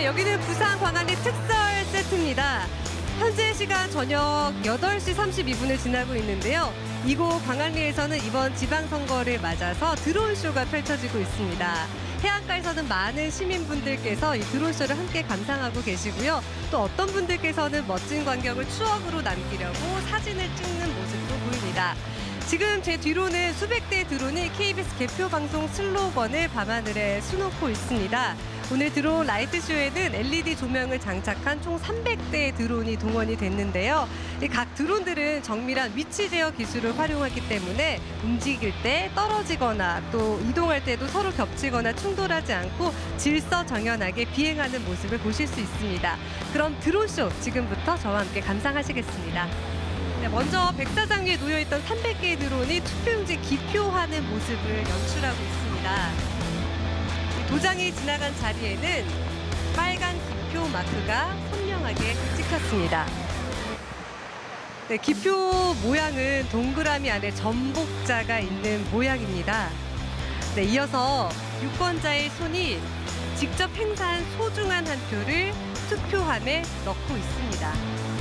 여기는 부산 광안리 특설 세트입니다. 현재 시간 저녁 8시 32분을 지나고 있는데요. 이곳 광안리에서는 이번 지방선거를 맞아서 드론쇼가 펼쳐지고 있습니다. 해안가에서는 많은 시민분들께서 이 드론쇼를 함께 감상하고 계시고요. 또 어떤 분들께서는 멋진 광경을 추억으로 남기려고 사진을 찍는 모습도 보입니다. 지금 제 뒤로는 수백 대의 드론이 KBS 개표 방송 슬로건을 밤하늘에 수놓고 있습니다. 오늘 드론 라이트쇼에는 LED 조명을 장착한 총 300대의 드론이 동원이 됐는데요. 각 드론들은 정밀한 위치 제어 기술을 활용하기 때문에 움직일 때 떨어지거나 또 이동할 때도 서로 겹치거나 충돌하지 않고 질서정연하게 비행하는 모습을 보실 수 있습니다. 그럼 드론쇼 지금부터 저와 함께 감상하시겠습니다. 네, 먼저 백사장 위에 놓여있던 300개의 드론이 투표용지 기표하는 모습을 연출하고 있습니다. 도장이 지나간 자리에는 빨간 기표 마크가 선명하게 찍혔습니다. 네, 기표 모양은 동그라미 안에 전복자가 있는 모양입니다. 네, 이어서 유권자의 손이 직접 행사한 소중한 한 표를 투표함에 넣고 있습니다.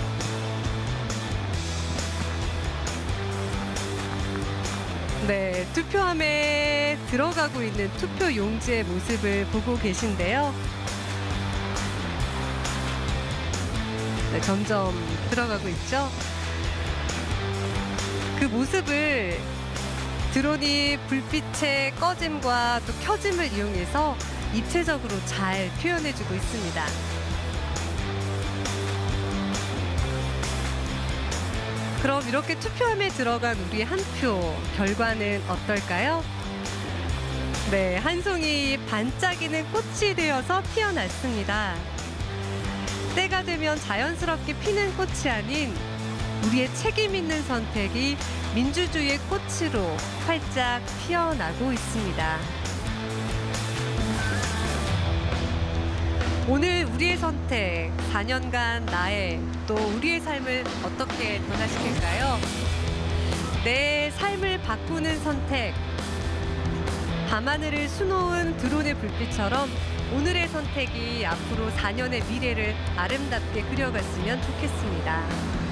네, 투표함에 들어가고 있는 투표 용지의 모습을 보고 계신데요. 네, 점점 들어가고 있죠. 그 모습을 드론이 불빛의 꺼짐과 또 켜짐을 이용해서 입체적으로 잘 표현해주고 있습니다. 그럼 이렇게 투표함에 들어간 우리 한 표 결과는 어떨까요? 네, 한 송이 반짝이는 꽃이 되어서 피어났습니다. 때가 되면 자연스럽게 피는 꽃이 아닌 우리의 책임 있는 선택이 민주주의의 꽃으로 활짝 피어나고 있습니다. 오늘 우리의 선택, 4년간 나의 또 우리의 삶을 어떻게 변화시킬까요? 내 삶을 바꾸는 선택, 밤하늘을 수놓은 드론의 불빛처럼 오늘의 선택이 앞으로 4년의 미래를 아름답게 그려갔으면 좋겠습니다.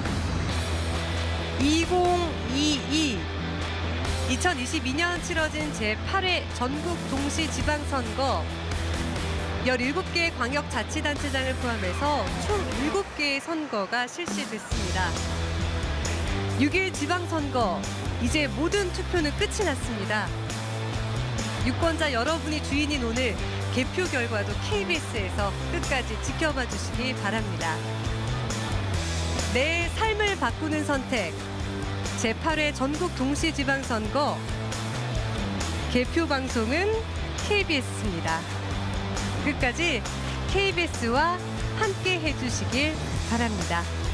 2022년 치러진 제8회 전국 동시지방선거 17개 광역자치단체장을 포함해서 총 7개의 선거가 실시됐습니다. 6일 지방선거, 이제 모든 투표는 끝이 났습니다. 유권자 여러분이 주인인 오늘 개표 결과도 KBS에서 끝까지 지켜봐 주시기 바랍니다. 내 삶을 바꾸는 선택, 제8회 전국 동시지방선거 개표 방송은 KBS입니다. 끝까지 KBS와 함께 해주시길 바랍니다.